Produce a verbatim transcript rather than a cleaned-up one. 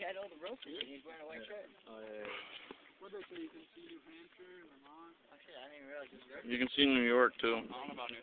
had all the roasters and he's wearing a white shirt. Oh, yeah, yeah. What did they say? You can see New Hampshire, Vermont? Oh, shit, I didn't even realize this was You can see New York, too. I don't know about New